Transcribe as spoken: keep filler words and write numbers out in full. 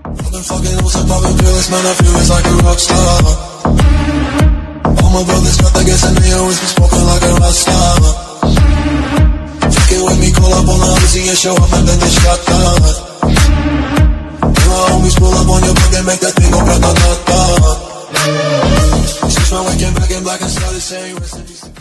I've been fucking hoes and popping pills, man, I feel it's like a rock star. All my brothers got the gas and they always been smoking like a rock star. Fucking with me, call up on the Uzi and show up and then they shot down. And my homies pull up on your block and make that thing go grata-ta-ta. Switch my waking back in black and started saying recipes.